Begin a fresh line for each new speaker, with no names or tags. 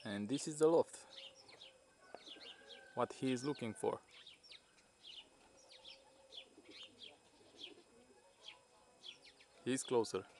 And this is the loft, what he is looking for. He's closer.